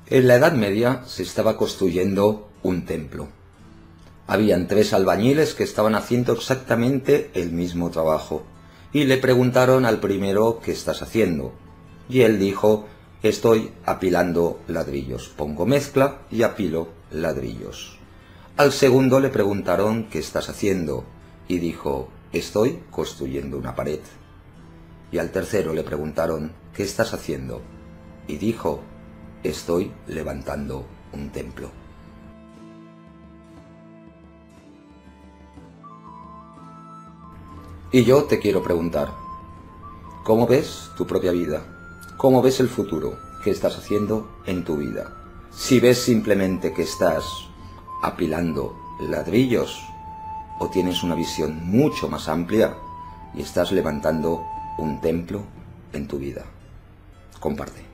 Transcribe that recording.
En la Edad Media se estaba construyendo un templo. Habían 3 albañiles que estaban haciendo exactamente el mismo trabajo, y le preguntaron al primero ¿qué estás haciendo? Y él dijo: estoy apilando ladrillos, pongo mezcla y apilo ladrillos. Al segundo le preguntaron ¿qué estás haciendo? Y dijo: estoy construyendo una pared. Y al tercero le preguntaron ¿qué estás haciendo? Y dijo: estoy levantando un templo. Y yo te quiero preguntar, ¿cómo ves tu propia vida? ¿Cómo ves el futuro? ¿Qué estás haciendo en tu vida? Si ves simplemente que estás apilando ladrillos, o tienes una visión mucho más amplia y estás levantando un templo en tu vida. Comparte.